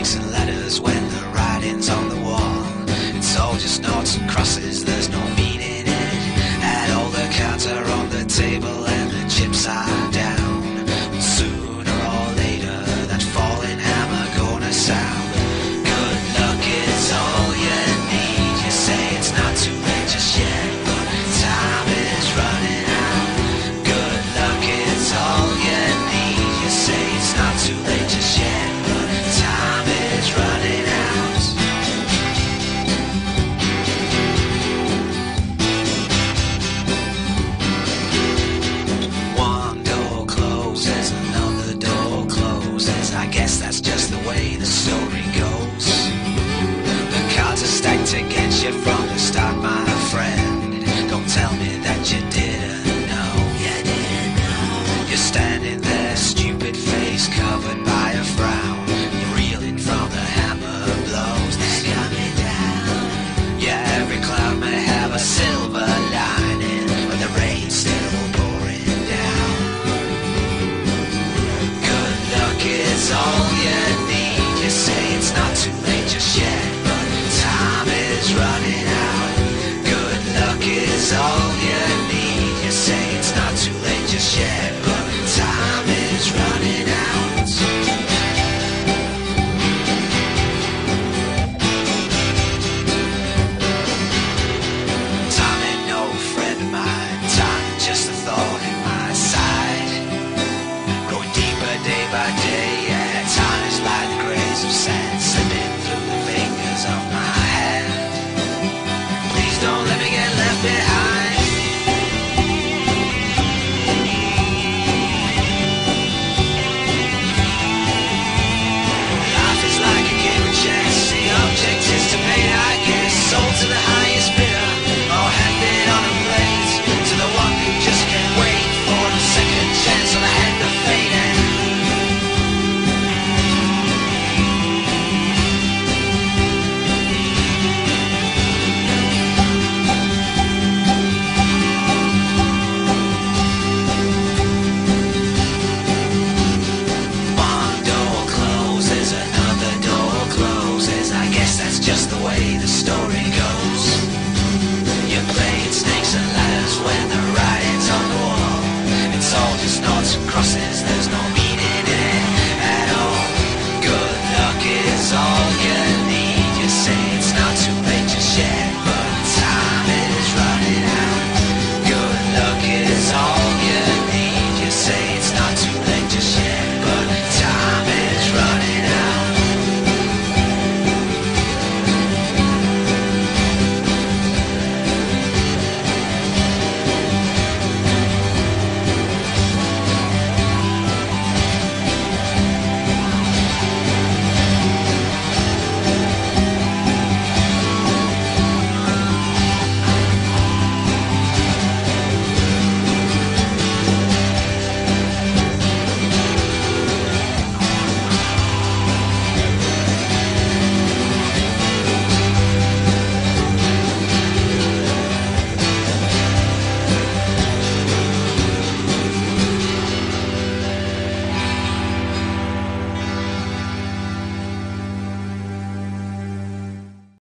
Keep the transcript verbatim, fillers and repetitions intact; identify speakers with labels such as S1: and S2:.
S1: snakes and ladders when the writing's on the wall. It's all just noughts and crosses, there's no meaning in it. And all the cards are on the table and the chips are down. Sooner or later that falling hammer gonna sound. Good luck is all you need. You say it's not too late just yet, but time is running out. Good luck is all you need. You say it's not too late just yet, but time is running out. One door closes, another door closes. I guess that's just the way the story goes. The cards are stacked against you from the start, my friend. Don't tell me that you didn't know. You didn't know. You're standing there, stupid face covered by a frown. You're reeling from the hammer blows. They're coming down. Yeah, every cloud may have a silver lining, but the rain's still pouring down. Good luck is all you need. You say it's not too late just yet, but time is running out. Good luck is all you need. You say it's not too late just yet, but time is running out. Time ain't no friend of mine. Time just a thought in my side. Growing deeper day by day. Yeah, time is like the grains of sand slipping through the fingers of my hand. Please don't let me get left behind. Life is like a game of chess. The object is to pay, I guess. Sold to the highest bidder, or handed on a plate to the one who just can't wait for a second chance on the hand of fate. And one door closes, another door closes. I guess that's just the way the story goes. You're playing snakes and ladders when the writing's on the wall. It's all just noughts and crosses, there's no